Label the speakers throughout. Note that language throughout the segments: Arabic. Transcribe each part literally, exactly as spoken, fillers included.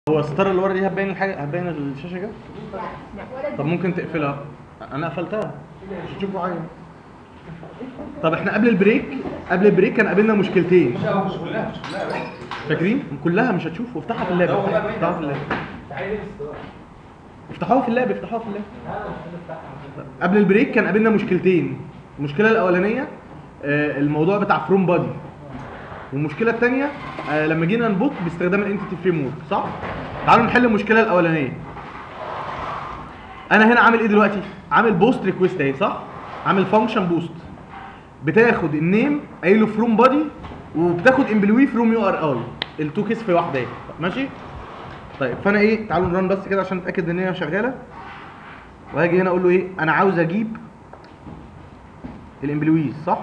Speaker 1: هو الستاره اللي ورا دي هتبين الحاجه، هتبين الشاشه كده؟ طب ممكن تقفلها. انا قفلتها مش هتشوفوا حاجه. طب احنا قبل البريك قبل البريك كان قابلنا مشكلتين.
Speaker 2: مش كلها مش كلها
Speaker 1: فاكرين؟ كلها مش هتشوفوا. افتحها في اللاب، افتحها في اللاب، افتحوها في اللاب، افتحوها في اللاب. قبل البريك كان قابلنا مشكلتين. المشكله الاولانيه آه الموضوع بتاع فروم بادي، والمشكله الثانيه آه لما جينا نبوت باستخدام الانتيتي فريم ورك. صح؟ تعالوا نحل المشكله الاولانيه. انا هنا عامل ايه دلوقتي؟ عامل بوست ريكويست اهي، صح؟ عامل فانكشن بوست بتاخد النيم قايل له فروم بادي، وبتاخد امبلوي فروم يو ار اي، التو كيس في واحده اهي. ماشي؟ طيب فانا ايه، تعالوا نرن بس كده عشان نتاكد ان هي شغاله. وهاجي هنا اقول له ايه؟ انا عاوز اجيب الامبلويز، صح؟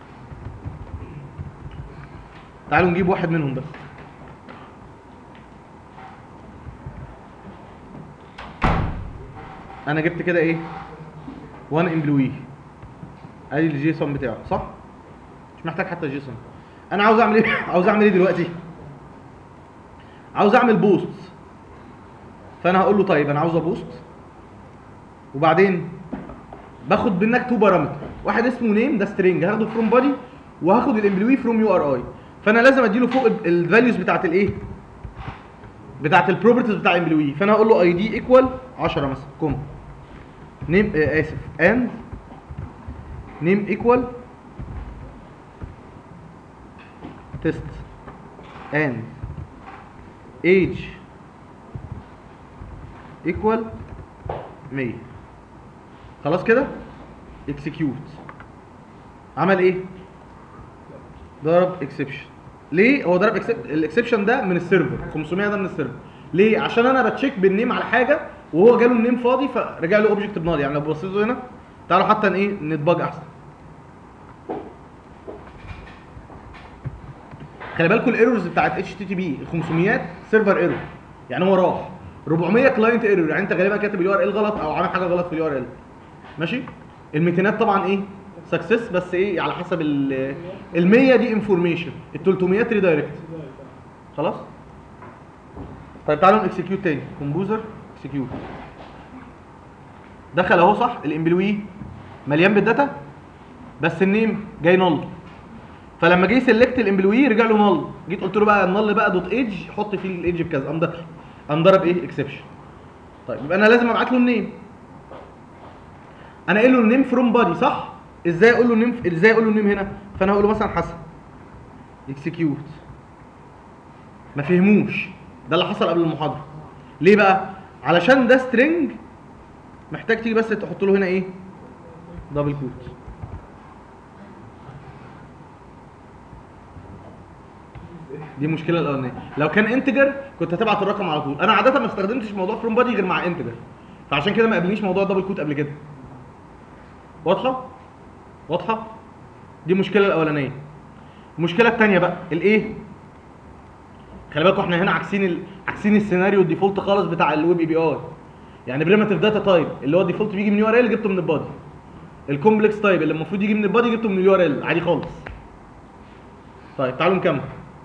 Speaker 1: تعالوا نجيب واحد منهم بس. انا جبت كده ايه؟ وان امبلوي، ادي الجيسون بتاعه، صح؟ مش محتاج حتى الجيسون. انا عاوز اعمل ايه؟ عاوز اعمل ايه دلوقتي؟ عاوز اعمل بوست. فانا هقول له طيب انا عاوز ابوست، وبعدين باخد منك تو بارامتر، واحد اسمه نيم ده سترينج هاخده فروم بادي، وهاخد الامبلوي فروم يو ار اي. فانا لازم اديله فوق الفاليوز بتاعت الايه؟ بتاعت البروبرتيز بتاع الامبلوي. فانا هقول له اي دي ايكوال عشرة مثلا، كوم نيم آه اسف اند نيم ايكوال تيست اند ايج ايكوال مية. خلاص كده؟ اكسكيوت. عمل ايه؟ ضرب اكسبشن. ليه هو ضرب الاكسبشن ده؟ من السيرفر خمسمية ده من السيرفر. ليه؟ عشان انا بتشيك بالنيم على حاجه وهو جاله النيم فاضي فرجع له اوبجكت بنادي. يعني لو بصيتوا هنا تعالوا حتى ايه نتباج احسن. خلي بالكم الايرورز بتاعت اتش تي تي بي خمسمية سيرفر ايرور، يعني هو راح أربعمية كلاينت ايرور، يعني انت غالبا كاتب اليو ار ال غلط او عامل حاجه غلط في اليو ار ال. ماشي؟ الميتينات طبعا ايه؟ سكسس، بس ايه على حسب ال مية دي انفورميشن، ال تلتمية ريدايركت. خلاص؟ طيب تعالوا نكسكيوت تاني. كومبوزر اكسكيوت. دخل اهو، صح؟ الامبلوي مليان بالداتا بس النيم جاي نل. فلما جه يسلكت الامبلوي رجع له نل. جيت قلت له بقى النل بقى دوت ايدج، حط فيه الايدج بكذا، قام ضرب قام ضرب ايه؟ اكسبشن. طيب يبقى انا لازم ابعت له النيم. انا قايل له النيم فروم بادي، صح؟ ازاي اقول له النيم؟ ازاي اقول له النيم هنا؟ فانا هقول له مثلا حسن. اكسكيوت. ما فهموش. ده اللي حصل قبل المحاضره. ليه بقى؟ علشان ده سترينج محتاج تيجي بس تحط له هنا ايه؟ دبل كوت. دي المشكله الاولانيه. لو كان انتجر كنت هتبعت الرقم على طول. انا عاده ما استخدمتش موضوع فروم بادي غير مع انتجر، فعشان كده ما قابلنيش موضوع الدبل كوت قبل كده. واضحه؟ واضحه؟ دي المشكله الاولانيه. المشكله الثانيه بقى الايه؟ خلي بالكم احنا هنا عكسين ال... عكسين السيناريو الديفولت خالص بتاع الويب اي بي اي. يعني بريمتيف داتا تايب اللي هو الديفولت بيجي من يو ار ال جبته من البادي. الكومبلكس تايب اللي المفروض يجي من البادي جبته من اليو ار ال عادي خالص. طيب تعالوا نكمل.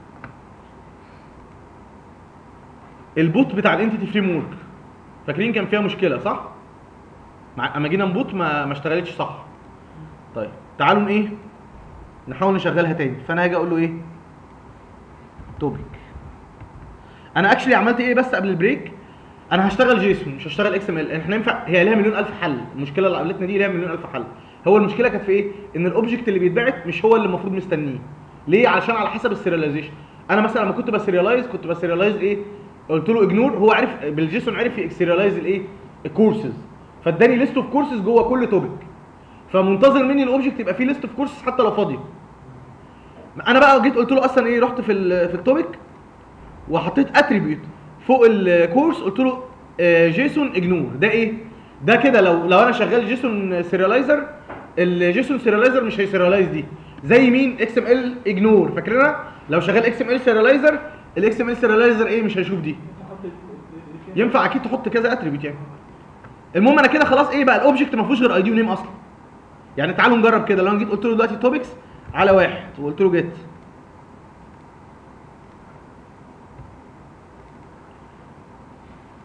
Speaker 1: البوت بتاع الانتيتي فريم ورك فاكرين كان فيها مشكله، صح؟ مع اما جينا نبوت ما ما اشتغلتش صح. طيب تعالوا ايه؟ نحاول نشغلها تاني. فانا هاجي اقول له ايه؟ توبيك. انا اكشلي عملت ايه بس قبل البريك؟ انا هشتغل جيسون مش هشتغل اكس ام ال. احنا ينفع هي ليها مليون الف حل. المشكله اللي قابلتنا دي ليها مليون الف حل. هو المشكله كانت في ايه؟ ان الاوبجكت اللي بيتبعت مش هو اللي المفروض مستنيه. ليه؟ علشان على حسب السيرياليزيشن. انا مثلا لما كنت بسيريالايز كنت بسيريالايز ايه؟ قلت له اجنور، هو عرف بالجيسون عرف يكسيريالايز الايه؟ الكورسز، فاداني ليست اوف كورسز جوه كل توبيك. فمنتظر مني الاوبجكت يبقى فيه ليست اوف كورسز حتى لو فاضيه. انا بقى جيت قلت له اصلا ايه؟ رحت في ال في التوبيك وحطيت اتريبيوت فوق الكورس، قلت له جيسون اجنور. ده ايه؟ ده كده لو لو انا شغال جيسون سيريالايزر، الجيسون سيريالايزر مش هيسيريالايز دي. زي مين؟ اكس ام ال اجنور. فاكرينها؟ لو شغال اكس ام ال سيريالايزر، الاكس ام ال سيريالايزر ايه؟ مش هيشوف دي. ينفع اكيد تحط كذا اتريبيوت يعني. المهم انا كده خلاص ايه بقى؟ الاوبجكت ما فيهوش غير اي دي ونيم اصلا. يعني تعالوا نجرب كده. لو انا جيت قلت له دلوقتي توبكس على واحد وقلت له جيت،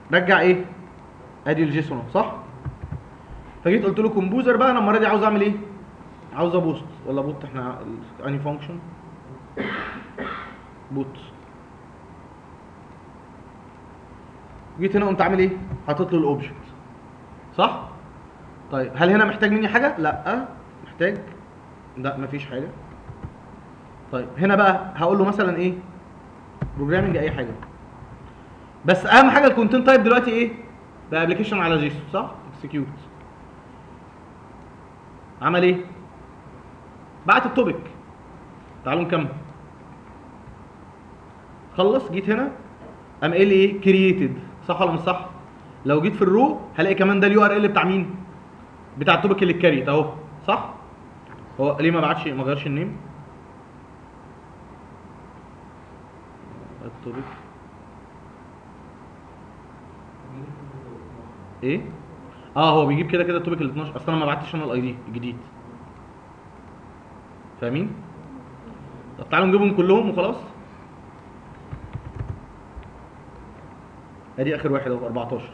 Speaker 1: رجع ايه؟ ادي الجيسون صح؟ فجيت قلت له كومبوزر بقى، انا المره دي عاوز اعمل ايه؟ عاوز ابوست ولا بوت، احنا اني فانكشن بوت. جيت هنا قمت عامل ايه؟ حاطط له الاوبجكت صح؟ طيب هل هنا محتاج مني حاجه؟ لا محتاج، لا مفيش حاجه. طيب هنا بقى هقول له مثلا ايه؟ بروجرامنج اي حاجه، بس اهم حاجه الكونتنت تايب دلوقتي ايه؟ ده ابلكيشن على جيسون صح؟ اكسكيوت. عمل ايه؟ بعت التوبيك. تعالوا نكمل. خلص. جيت هنا قام قايل لي ايه؟ كرييتد صح ولا مش صح؟ لو جيت في الرو هلاقي كمان ده اليو ار ال بتاع مين؟ بتاع التوبيك اللي اتكريت اهو صح؟ هو ليه ما بعتش ما غيرش النيم؟ التوبيك ايه؟ اه هو بيجيب كده كده التوبيك ال اتناشر، اصل انا ما بعتش انا الاي دي الجديد. فاهمين؟ طب تعالوا نجيبهم كلهم وخلاص. ادي اخر واحد اهو اربعتاشر.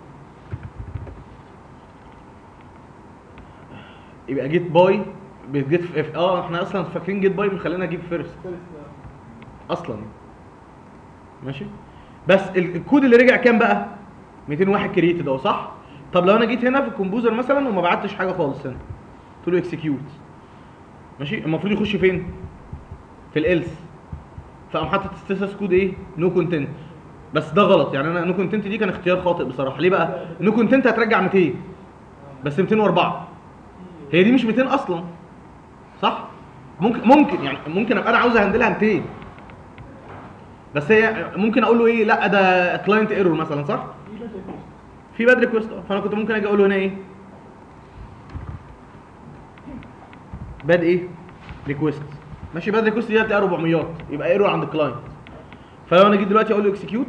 Speaker 1: يبقى جيت باي بتجيت في اف. اه احنا اصلا فاكرين جيت باي مخلينا اجيب فيرست اصلا ماشي. بس الكود اللي رجع كام بقى؟ ميتين وواحد كرييتد اهو صح؟ طب لو انا جيت هنا في الكومبوزر مثلا وما بعتش حاجه خالص هنا قلت له اكسكيوت ماشي، المفروض يخش فين؟ في الالس. فقام حاطط ستاتس كود ايه؟ نو كونتنت. بس ده غلط يعني، انا نو كونتنت دي كان اختيار خاطئ بصراحه. ليه بقى؟ نو كونتنت هترجع ميتين بس ميتين واربعة، هي دي مش ميتين اصلا صح؟ ممكن ممكن يعني ممكن ابقى انا عاوز اهندلها ميتين، بس هي ممكن اقول له ايه؟ لا ده كلاينت ايرور مثلا صح؟ في باد ريكوست. فانا كنت ممكن اجي اقول له هنا ايه؟ باد ايه؟ ريكوست ماشي. باد ريكوست دي هتلاقيها اربعمية، يبقى ايرور عند الكلاينت. فلو انا جيت دلوقتي اقول له اكسكيوت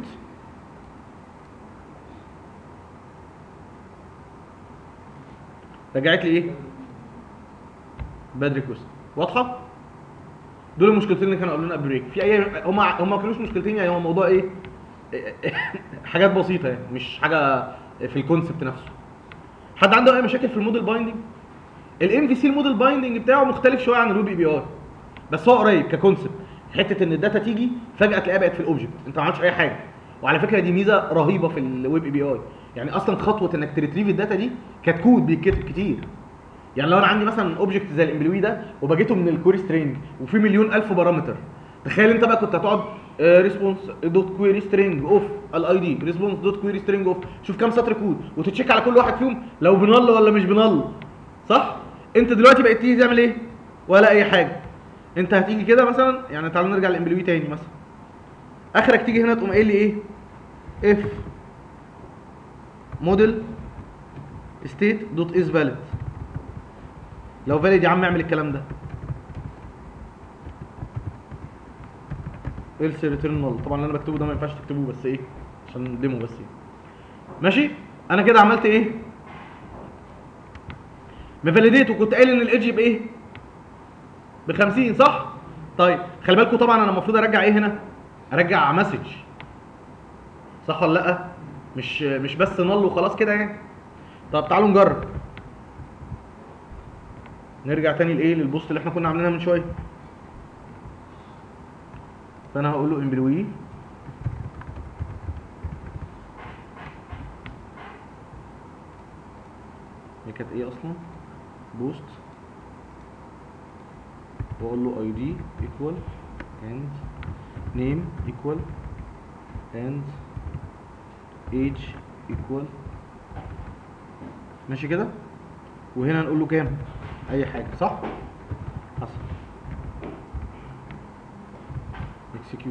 Speaker 1: رجعت لي ايه؟ باد ريكوست. واضحه؟ دول المشكلتين اللي كانوا قبلنا بريك. في اي هم هم ما كانوش مشكلتين يعني، هو الموضوع ايه؟ حاجات بسيطه يعني، مش حاجه في الكونسبت نفسه. حد عنده اي مشاكل في الموديل بايندنج؟ الام في سي الموديل بايندنج بتاعه مختلف شويه عن الويب اي بي اي، بس هو قريب ككونسبت. حته ان الداتا تيجي فجاه تلاقيها بقت في الاوبجكت، انت ما عملتش اي حاجه. وعلى فكره دي ميزه رهيبه في الويب اي بي اي، يعني اصلا خطوه انك تريتريف الداتا دي كانت كود بيتكتب كتير. يعني لو انا عندي مثلا اوبجكت زي الامبلوي ده وبجيته من الكويري سترينج وفي مليون الف بارامتر، تخيل انت بقى كنت هتقعد ريسبونس دوت كويري سترينج اوف الاي دي، ريسبونس دوت كويري سترينج اوف، شوف كام سطر كود وتتشيك على كل واحد فيهم لو بنل ولا مش بنل صح؟ انت دلوقتي بقيت تيجي تعمل ايه؟ ولا اي حاجه. انت هتيجي كده مثلا، يعني تعالوا نرجع للامبلوي تاني مثلا، اخرك تيجي هنا تقوم قايل لي ايه؟ اف موديل ستيت دوت از فاليد. لو فاليد يا عم اعمل الكلام ده، else return null. طبعا اللي انا بكتبه ده ما ينفعش تكتبوه، بس ايه عشان ديمو بس يعني. ماشي. انا كده عملت ايه؟ مفاليديت، وكنت قايل ان الايدج بايه؟ ب خمسين صح؟ طيب خلي بالكم طبعا انا المفروض ارجع ايه هنا؟ ارجع مسج صح ولا لا؟ مش مش بس نل وخلاص كده يعني. طب تعالوا نجرب. نرجع تاني لايه؟ للبوست اللي احنا كنا عاملينها من شويه. فانا هقول له امبلوي هي كانت ايه اصلا؟ بوست، واقول له اي دي ايكوال اند نيم ايكوال اند ايج ايكوال ماشي كده. وهنا نقول له كام؟ اي حاجه صح؟ حصل اكسكيوت.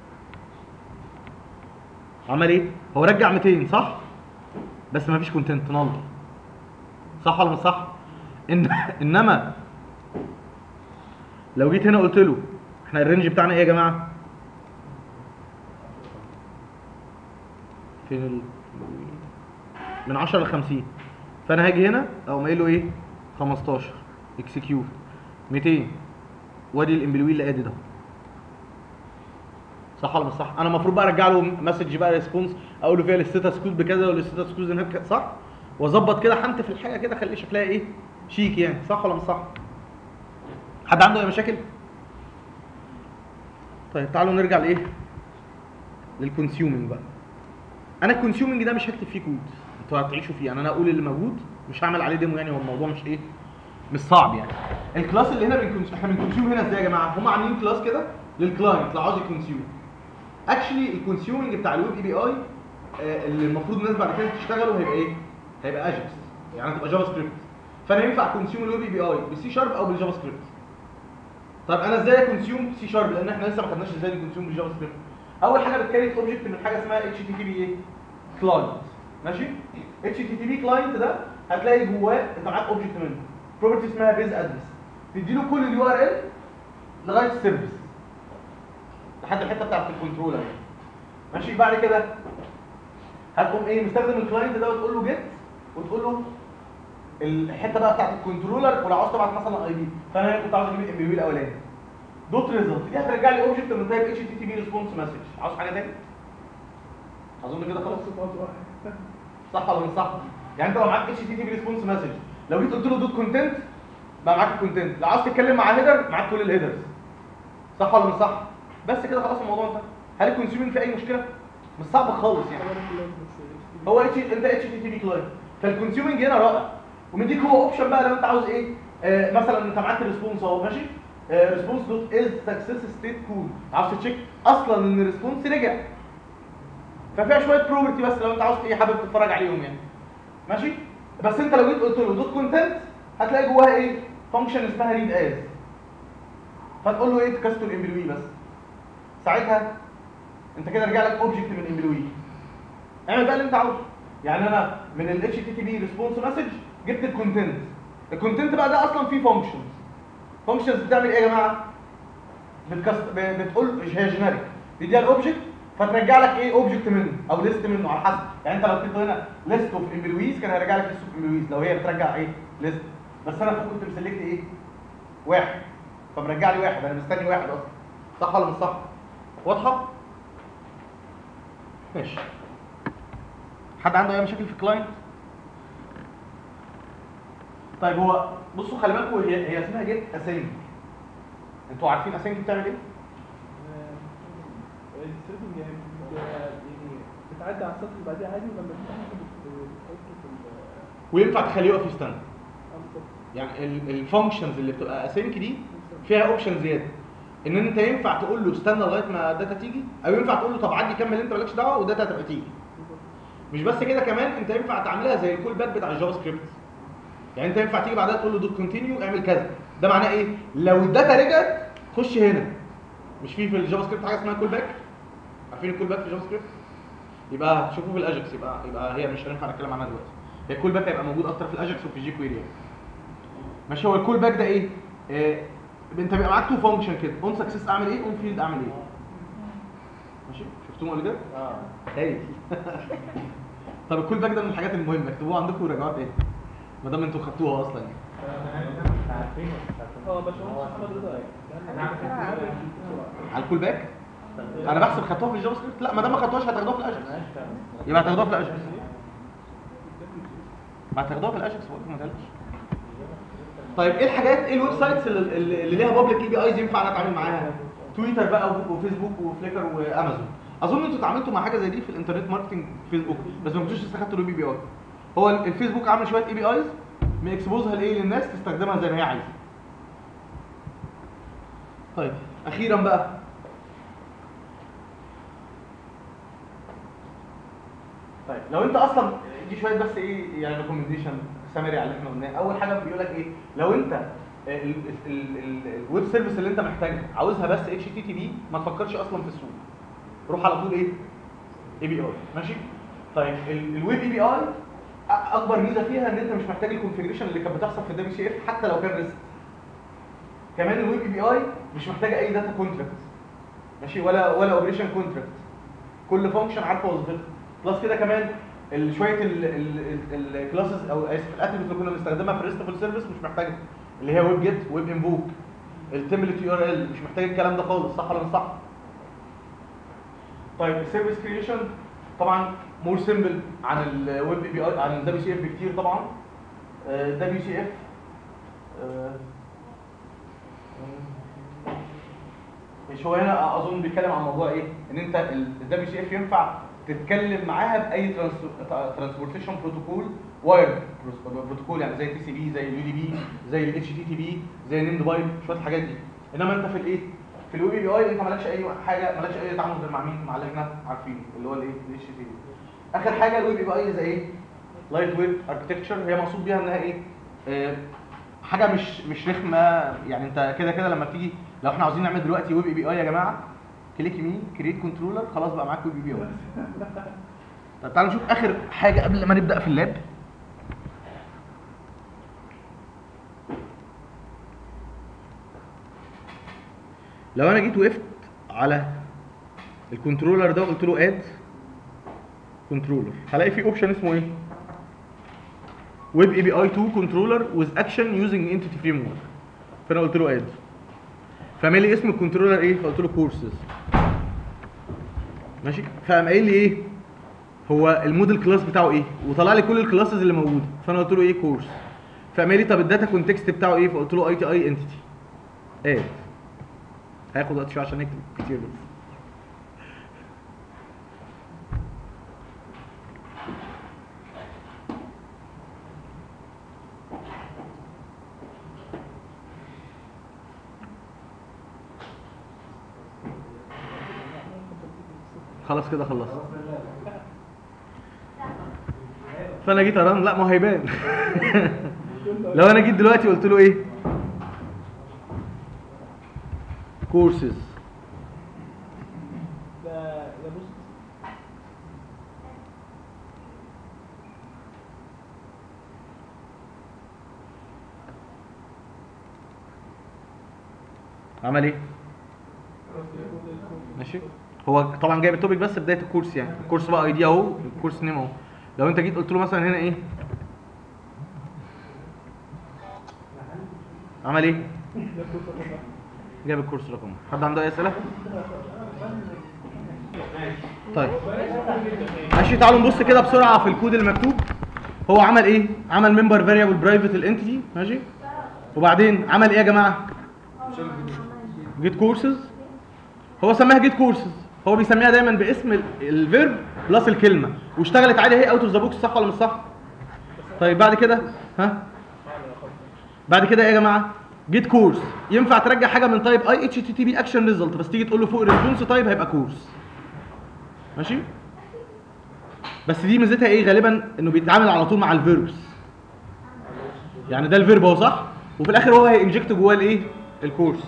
Speaker 1: عمل ايه؟ هو رجع ميتين صح؟ بس ما فيش كونتنت نل صح ولا مش صح؟ إن انما لو جيت هنا قلت له احنا الرينج بتاعنا ايه يا جماعه؟ فين ال... من عشرة ل خمسين. فانا هاجي هنا اقوم قايل له ايه؟ خمستاشر اكسكيوت ميتين، وادي الامبلوي اللي ادي ده صح ولا مش صح؟ انا المفروض بقى ارجع له مسج بقى ريسبونس اقول له فيها الستاتس كود بكذا والستاتس كود هناك، صح؟ واظبط كده حنت في الحاجه كده اخلي شكلها ايه؟ شيك يعني، صح ولا مش صح؟ حد عنده اي مشاكل؟ طيب تعالوا نرجع لايه؟ للكونسيومنج بقى. انا الكونسيومنج ده مش هكتب فيه كود، انتوا هتعيشوا فيه، يعني انا اقول اللي موجود مش هعمل عليه ديمو، يعني هو الموضوع مش ايه؟ مش صعب يعني. الكلاس اللي هنا بنكونسيوم، احنا بنكونسيوم هنا ازاي يا جماعه؟ هم عاملين كلاس كده للكلاينت اللي عاوز يكونسيوم. اكشلي الكونسيومنج بتاع الويب اي بي اي اللي المفروض الناس بعد كده تشتغله هيبقى ايه؟ هيبقى اجكس، يعني هتبقى جافا سكريبت. فانا ينفع كونسيوم الويب اي بي اي بالسي شارب او بالجافا سكريبت. طيب انا ازاي كونسيوم سي شارب؟ لان احنا لسه ما خدناش ازاي نكونسيوم بالجافا سكريبت. اول حاجه بتكريت اوبجكت من حاجه اسمها اتش تي تي بي ايه؟ كلاينت. ماشي؟ اتش تي تي بي كلاينت ده هتلاقي جواه انت معاك اوبجكت منه بروبرتي اسمها بيز ادرس، تدي له كل اليو ار ال لغايه السيرفيس لحد الحته بتاعت الكنترولر. ماشي؟ بعد كده هتقوم ايه مستخدم الكلاينت ده وتقول له جيت وتقول له الحته بقى بتاعت الكنترولر، ولو عاوز تبعت مثلا اي دي، فانا كنت عاوز اجيب الام بي بي الاولاني دوت ريزلت، دي هترجع لي اوبجكت من تايب اتش تي تي بي ريسبونس مسج. عاوز حاجه تاني؟ اظن كده خلاص. صح ولا مش صح؟ يعني انت لو معاك اتش تي تي بي ريسبونس مسج، لو جيت قلت له دوت كونتنت بقى معاك الكونتنت، لو عاوز تتكلم مع هيدر معاك كل الهيدرز. صح ولا مش صح؟ بس كده خلاص الموضوع انتهى. هل الكونسيومنج في اي مشكله؟ مش صعب خالص يعني. هو اتش انت اتش تي تي بي كلاينت، فالكونسيومنج هنا رائع، ومديك هو اوبشن بقى لو انت عاوز ايه. آه مثلا انت معاك الريسبونس اهو ماشي، ريسبونس دوت از سكسس ستيت كود، عاوز تشيك اصلا ان الريسبونس رجع، ففيها شويه بروبرتي بس لو انت عاوز ايه حابب تتفرج عليهم يعني. ماشي؟ بس انت لو جيت قلت له دوت كونتنت هتلاقي جواها ايه؟ فانكشن اسمها ريد از، فتقول له ايه تكاستو الامبلوي بس. ساعتها انت كده رجع لك اوبجكت من امبلوي. اعمل بقى اللي انت عاوزه. يعني انا من ال اتش تي تي بي ريسبونس مسج جبت الكونتنت. الكونتنت بقى ده اصلا فيه فانكشنز. فانكشنز بتعمل ايه يا جماعه؟ بتكست... بتقول هي جينيريك، تديها الاوبجكت فترجع لك ايه اوبجكت منه او ليست منه على حسب. يعني انت لو كتبت هنا ليست اوف امبلويز كان هيرجع لك ليست اوف امبلويز لو هي بترجع ايه ليست، بس انا كنت مسلكت ايه واحد فمرجع لي واحد، انا مستني واحد اصلا. صح ولا مش صح؟ واضحه؟ ماشي. حد عنده اي مشاكل في الكلاينت؟ طيب هو بصوا خلي بالكم، هي هي اسمها جيت اسينك. انتوا عارفين اسينك بتعمل ايه؟
Speaker 2: يعني بتعدي على السطر اللي بعديه عادي ولما بتفتح
Speaker 1: وينفع تخليه يقف يستنى. يعني الفانكشنز اللي بتبقى اسينك دي فيها اوبشن زياده، ان انت ينفع تقول له استنى لغايه ما الداتا تيجي، او ينفع تقول له طب عدي كمل انت مالكش دعوه والداتا هتبقى تيجي. مش بس كده، كمان انت ينفع تعملها زي الكول باك بتاع الجافا سكريبت. يعني انت ينفع تيجي بعدها تقول له دوت كونتينيو اعمل كذا. ده معناه ايه؟ لو الداتا رجعت خش هنا. مش في في الجافا سكريبت حاجه اسمها كول باك؟ عارفين الكول باك في الجافا سكريبت؟ يبقى هتشوفوه في الاجكس، يبقى يبقى هي مش هينفع نتكلم عنها دلوقتي. هي الكول باك هيبقى موجود اكتر في الاجكس وفي الجي كويري. ماشي؟ هو الكول باك ده ايه؟ آه انت بيبقى معاك تو فانكشن كده، اون سكسس اعمل ايه؟ اون فيلد اعمل ايه؟ ماشي؟ شفتوهم قبل كده؟ اه هايل. طب الكول باك ده من الحاجات المهمه، اكتبوها عندكم وراجعوها تاني ما دام انتوا خدتوها اصلا يعني.
Speaker 2: اه باشمهندس محمد رضا
Speaker 1: على الكول باك؟ انا بحسب خدتوها في الجافا سكريبت. لا ما دام ما خدتوهاش هتاخدوها في الاجكس. يبقى هتاخدوها في الاجكس. ما هتاخدوها في الاجكس ما تقلقش. طيب ايه الحاجات، ايه الويب سايتس اللي, اللي ليها بابليك اي بي ايز ينفع انا اتعامل معاها؟ تويتر بقى وفيسبوك وفليكر وامازون. اظن انتوا اتعاملتوا مع حاجه زي دي في الانترنت ماركتنج فيسبوك، بس ما كنتوش لسه خدتوا الاي بي اي. هو الفيسبوك عامل شويه اي بي ايز ميكسبوزها لايه للناس تستخدمها زي ما هي عايزه. طيب اخيرا بقى طيب لو انت اصلا دي شويه بس ايه يعني ريكومنديشن سامري على اللي احنا قلناه. اول حاجه بيقول لك ايه؟ لو انت الويب سيرفيس اللي انت محتاجها عاوزها بس اتش تي تي بي ما تفكرش اصلا في السوق، روح على طول ايه؟ اي بي اي. ماشي؟ طيب الويب اي بي اي اكبر ميزه فيها ان انت مش محتاج الكونفيجريشن اللي كانت بتحصل في الدبليو سي اف حتى لو كان ريست. كمان الويب اي بي اي مش محتاجه اي داتا كونتراكت، ماشي؟ ولا ولا اوبريشن كونتراكت، كل فانكشن عارفه وظيفتها. بلس كده كمان شويه الكلاسز او اسف الاتريبيوتس اللي كنا بنستخدمها في الريستفول سيرفيس مش محتاجه، اللي هي ويب جيت ويب انفوك التمبلت يو ار ال، مش محتاج الكلام ده خالص. صح ولا مش صح؟ طيب السيرفيس كريشن طبعا مور سيمبل عن الويب اي بي اي عن الدبليو سي اف بكتير طبعا. الدبليو سي اف مش هو هنا اظن بيتكلم عن موضوع ايه؟ ان انت الدبليو سي اف ينفع تتكلم معاها باي ترانسبورتيشن بروتوكول وايرد بروتوكول، يعني زي تي سي بي، زي اليو دي بي، زي الاتش تي تي بي، زي النيمد بايب، شويه الحاجات دي. انما انت في الايه؟ في الويب اي بي اي انت مالكش اي حاجه، مالكش اي تعامل غير مع مين؟ مع اللي احنا عارفينه اللي هو الايه؟ الاتش تي تي بي. اخر حاجه الويب اي بي اي زي ايه؟ لايت ويت اركتكتشر، هي مقصود بيها انها ايه؟ آه حاجه مش مش رخمه، يعني انت كده كده لما بتيجي لو احنا عاوزين نعمل دلوقتي ويب اي بي اي يا جماعه، كليك يمين كريت كنترولر، خلاص بقى معاك ويب اي بي اي. طب تعالوا نشوف اخر حاجه قبل ما نبدا في اللاب. لو انا جيت وقفت على الكنترولر ده وقلت له اد كنترولر، هلاقي في اوبشن اسمه ايه؟ ويب اي بي اي تو كنترولر وذ اكشن يوزنج انتيتي فريم ورك. فانا قلت له اد، فعمل لي اسم الكنترولر ايه؟ فقلت له كورسز. ماشي؟ فقام قايل لي ايه؟ هو الموديل كلاس بتاعه ايه؟ وطلع لي كل الكلاسز اللي موجوده، فانا قلت له ايه؟ كورس. فقام قايل لي طب الداتا كونتكست بتاعه ايه؟ فقلت له اي تي اي انتيتي. اد. هياخد وقت شويه عشان نكتب كتير بس. خلاص كده خلصت. فانا جيت ارن، لا ما هو هيبان. لو انا جيت دلوقتي قلت له ايه؟ كورسز.
Speaker 2: ده ده بص
Speaker 1: عمل ايه؟ ماشي؟ هو طبعا جايب التوبيك بس بدايه الكورس، يعني الكورس بقى اي دي اهو، الكورس نيم اهو. لو انت جيت قلت له مثلا هنا ايه؟ عمل ايه؟ جاب الكورس رقم. حد عنده اي اسئله؟ طيب ماشي، تعالوا نبص كده بسرعه في الكود المكتوب. هو عمل ايه؟ عمل ممبر فاريبل برايفت الانتيتي، ماشي؟ وبعدين عمل ايه يا جماعه؟ جيت كورسز. هو سماها جيت كورسز، هو بيسميها دايما باسم الفيرب بلس الكلمه، واشتغلت عادي اهي اوت اوف ذا بوكس، صح ولا مش صح؟ طيب بعد كده ها؟ بعد كده ايه يا جماعه؟ جيت كورس ينفع ترجع حاجه من تايب اي اتش تي تي بي اكشن ريزلت، بس تيجي تقول له فوق الريسبونس تايب هيبقى كورس. ماشي؟ بس دي ميزتها ايه؟ غالبا انه بيتعامل على طول مع الفيربس. يعني ده الفيرب اهو صح؟ وفي الاخر هو هينجكت جواه الايه؟ الكورس.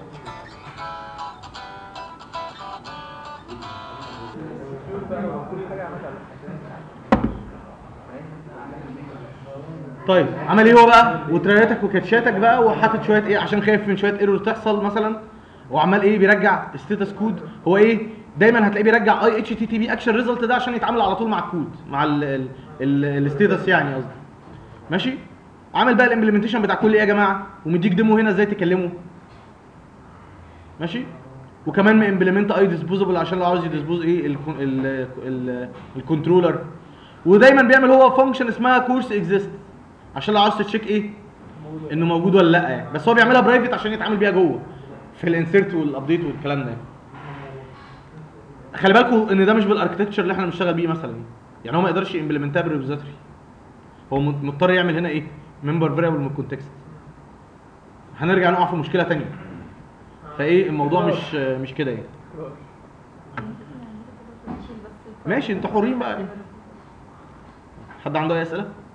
Speaker 1: طيب عمل ايه هو بقى؟ وترياتك وكاتشاتك بقى، وحاطط شويه ايه عشان خايف من شويه ايرور تحصل مثلا، وعمال ايه؟ بيرجع ستاتس كود. هو ايه؟ دايما هتلاقيه بيرجع اي اتش تي تي بي اكشن ريزلت ده عشان يتعامل على طول مع الكود، مع الستاتس يعني قصدي. ماشي؟ عمل بقى الامبلمنتيشن بتاع كل ايه يا جماعه؟ ومديك ديمو هنا ازاي تكلمه. ماشي؟ وكمان مامبلمنت اي ديسبوزبل عشان لو عاوز يديسبوز ايه الكنترولر. ودايما بيعمل هو فانكشن اسمها كورس اكزيست عشان لو عاوز تشيك ايه؟ انه موجود ولا لا يعني، بس هو بيعملها برايفت عشان يتعامل بيها جوه في الانسيرت والابديت والكلام ده. خلي بالكم ان ده مش بالاركتكتشر اللي احنا بنشتغل بيه مثلا، يعني هو ما يقدرش يمبلمنتها بالريبوزيتوري، هو مضطر يعمل هنا ايه؟ ممبر فاريبل من الكونتكست. هنرجع نقع في مشكله ثانيه. فايه الموضوع مش مش كده يعني. ماشي انتوا حرين بقى. حد عنده اي اسئله؟